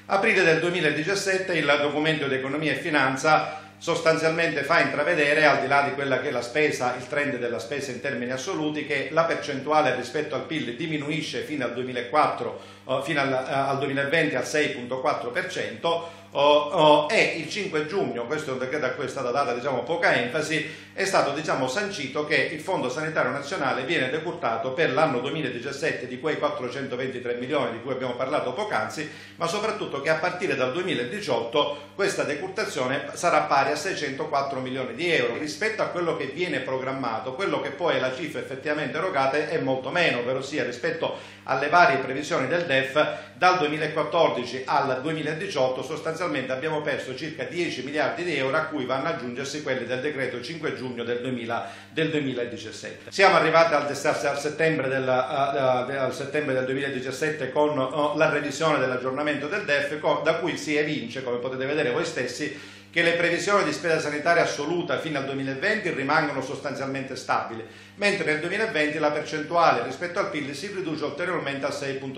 Aprile del 2017 il documento di economia e finanza sostanzialmente fa intravedere, al di là di quella che è la spesa, il trend della spesa in termini assoluti, che la percentuale rispetto al PIL diminuisce fino al 2020 al 6,4%, e il 5 giugno, questo è un decreto a cui è stata data poca enfasi, è stato sancito che il Fondo Sanitario Nazionale viene decurtato per l'anno 2017 di quei 423 milioni di cui abbiamo parlato poc'anzi, ma soprattutto che a partire dal 2018 questa decurtazione sarà pari a 604 milioni di euro. Rispetto a quello che viene programmato, quello che poi è la cifra effettivamente erogata è molto meno, ovvero sia rispetto alle varie previsioni del DEF, dal 2014 al 2018 sostanzialmente abbiamo perso circa 10 miliardi di euro, a cui vanno ad aggiungersi quelli del decreto 5 giugno del 2017. Siamo arrivati al settembre del 2017 con la revisione dell'aggiornamento del DEF, da cui si evince, come potete vedere voi stessi, che le previsioni di spesa sanitaria assoluta fino al 2020 rimangono sostanzialmente stabili, mentre nel 2020 la percentuale rispetto al PIL si riduce ulteriormente al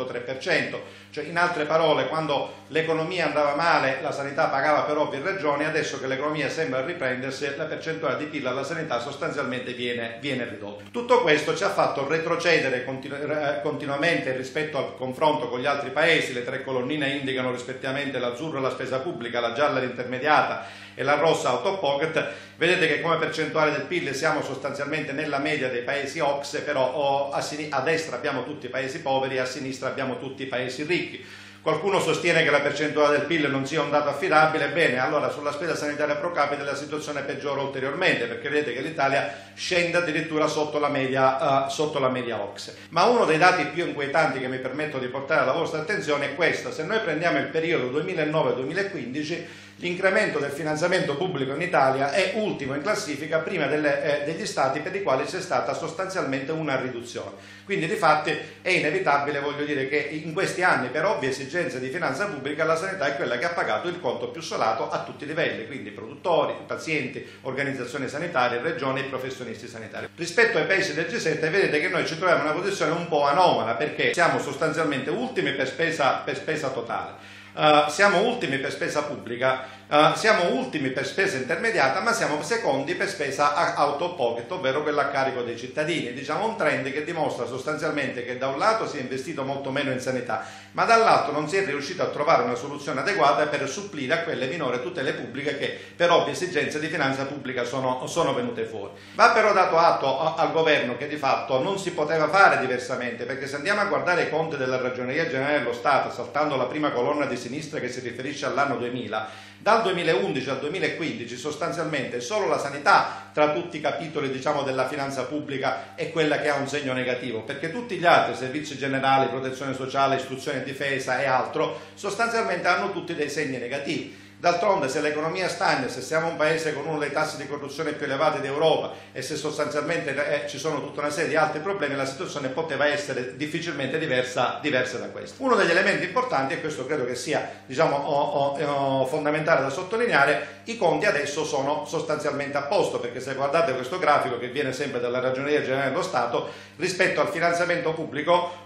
6,3%, cioè in altre parole, quando l'economia andava male la sanità pagava per ovvie ragioni, adesso che l'economia sembra riprendersi la percentuale di PIL alla sanità sostanzialmente viene ridotta. Tutto questo ci ha fatto retrocedere continuamente rispetto al confronto con gli altri paesi. Le tre colonnine indicano rispettivamente l'azzurro la spesa pubblica, la gialla l'intermediata e la rossa out of pocket. Vedete che come percentuale del PIL siamo sostanzialmente nella media dei paesi OCSE, però a destra abbiamo tutti i paesi poveri e a sinistra abbiamo tutti i paesi ricchi. Qualcuno sostiene che la percentuale del PIL non sia un dato affidabile. Bene, allora sulla spesa sanitaria pro capite la situazione peggiora ulteriormente, perché vedete che l'Italia scende addirittura sotto la media OCSE. Ma uno dei dati più inquietanti che mi permetto di portare alla vostra attenzione è questo: se noi prendiamo il periodo 2009-2015, l'incremento del finanziamento pubblico in Italia è ultimo in classifica prima degli stati per i quali c'è stata sostanzialmente una riduzione. Quindi di fatti è inevitabile, voglio dire, che in questi anni, per ovvie esigenze di finanza pubblica, la sanità è quella che ha pagato il conto più salato a tutti i livelli, quindi produttori, pazienti, organizzazioni sanitarie, regioni e professionisti sanitari. Rispetto ai paesi del G7 vedete che noi ci troviamo in una posizione un po' anomala, perché siamo sostanzialmente ultimi per spesa totale. Siamo ultimi per spesa pubblica, siamo ultimi per spesa intermediata, ma siamo secondi per spesa out of pocket, ovvero quella a carico dei cittadini. Un trend che dimostra sostanzialmente che da un lato si è investito molto meno in sanità, ma dall'altro non si è riuscito a trovare una soluzione adeguata per supplire a quelle minori tutele pubbliche che per ovvie esigenze di finanza pubblica sono venute fuori. Va però dato atto al governo che di fatto non si poteva fare diversamente, perché se andiamo a guardare i conti della Ragioneria Generale dello Stato, saltando la prima colonna di sinistra che si riferisce all'anno 2000, dal 2011 al 2015 sostanzialmente solo la sanità tra tutti i capitoli della finanza pubblica è quella che ha un segno negativo, perché tutti gli altri, servizi generali, protezione sociale, istruzione e difesa e altro, sostanzialmente hanno tutti dei segni negativi. D'altronde, se l'economia stagna, se siamo un paese con uno dei tassi di corruzione più elevati d'Europa e se sostanzialmente ci sono tutta una serie di altri problemi, la situazione poteva essere difficilmente diversa da questa. Uno degli elementi importanti, e questo credo che sia fondamentale da sottolineare, i conti adesso sono sostanzialmente a posto, perché se guardate questo grafico che viene sempre dalla Ragioneria Generale dello Stato, rispetto al finanziamento pubblico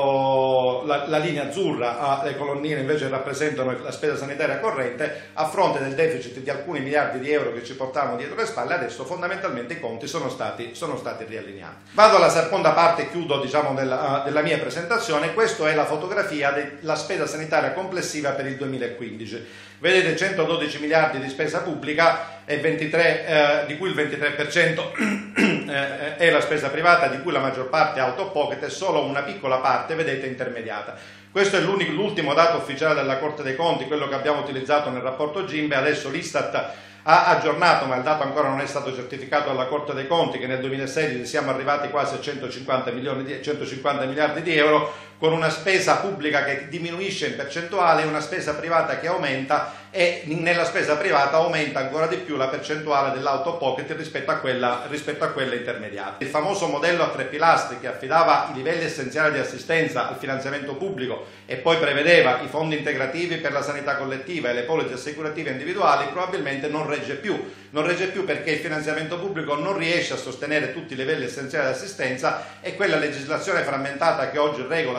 la linea azzurra, le colonnine invece rappresentano la spesa sanitaria corrente. A fronte del deficit di alcuni miliardi di euro che ci portavano dietro le spalle, adesso fondamentalmente i conti sono stati riallineati. Vado alla seconda parte e chiudo della mia presentazione. Questa è la fotografia della spesa sanitaria complessiva per il 2015. Vedete 112 miliardi di spesa pubblica e di cui il 23% è la spesa privata, di cui la maggior parte out of pocket e solo una piccola parte, vedete, intermediata. Questo è l'ultimo dato ufficiale della Corte dei Conti, quello che abbiamo utilizzato nel rapporto Gimbe. Adesso l'Istat ha aggiornato, ma il dato ancora non è stato certificato dalla Corte dei Conti, che nel 2016 siamo arrivati quasi a 150 miliardi di euro, con una spesa pubblica che diminuisce in percentuale e una spesa privata che aumenta, e nella spesa privata aumenta ancora di più la percentuale dell'out of pocket rispetto a quella intermediata. Il famoso modello a tre pilastri, che affidava i livelli essenziali di assistenza al finanziamento pubblico e poi prevedeva i fondi integrativi per la sanità collettiva e le polizze assicurative individuali, probabilmente non regge più perché il finanziamento pubblico non riesce a sostenere tutti i livelli essenziali di assistenza, e quella legislazione frammentata che oggi regola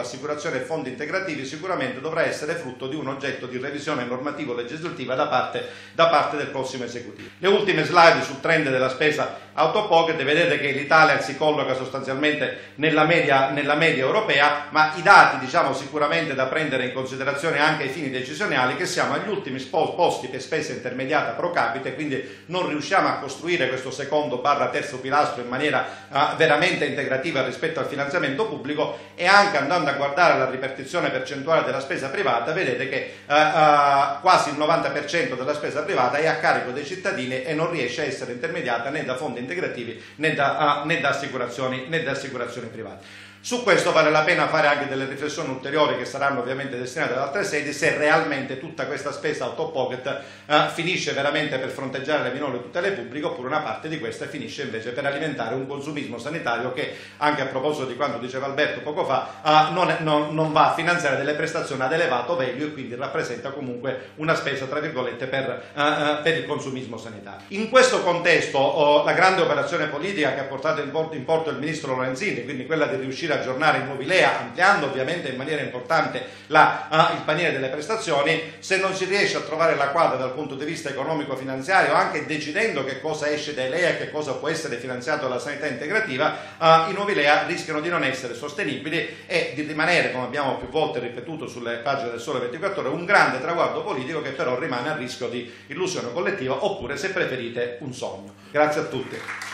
assicurazioni e fondi integrativi sicuramente dovrà essere frutto di un oggetto di revisione normativo-legislativa da parte del prossimo esecutivo. Le ultime slide sul trend della spesa out of pocket, vedete che l'Italia si colloca sostanzialmente nella media europea, ma i dati sicuramente da prendere in considerazione anche ai fini decisionali, che siamo agli ultimi posti per spesa intermediata pro capite, quindi non riusciamo a costruire questo secondo/terzo pilastro in maniera veramente integrativa rispetto al finanziamento pubblico, e anche andando a guardare la ripartizione percentuale della spesa privata vedete che quasi il 90% della spesa privata è a carico dei cittadini e non riesce a essere intermediata né da fondi integrativi né da assicurazioni private. Su questo vale la pena fare anche delle riflessioni ulteriori, che saranno ovviamente destinate ad altre sedi, se realmente tutta questa spesa out of pocket finisce veramente per fronteggiare le minori tutele pubbliche, oppure una parte di questa finisce invece per alimentare un consumismo sanitario che, anche a proposito di quanto diceva Alberto poco fa, non va a finanziare delle prestazioni ad elevato value e quindi rappresenta comunque una spesa tra virgolette per il consumismo sanitario. In questo contesto la grande operazione politica che ha portato in porto il ministro Lorenzin, quindi quella di riuscire a aggiornare il nuovo LEA, ampliando ovviamente in maniera importante il paniere delle prestazioni, se non si riesce a trovare la quadra dal punto di vista economico-finanziario, anche decidendo che cosa esce dai LEA e che cosa può essere finanziato dalla sanità integrativa, i nuovi LEA rischiano di non essere sostenibili e di rimanere, come abbiamo più volte ripetuto sulle pagine del Sole 24 Ore, un grande traguardo politico che però rimane a rischio di illusione collettiva, oppure, se preferite, un sogno. Grazie a tutti.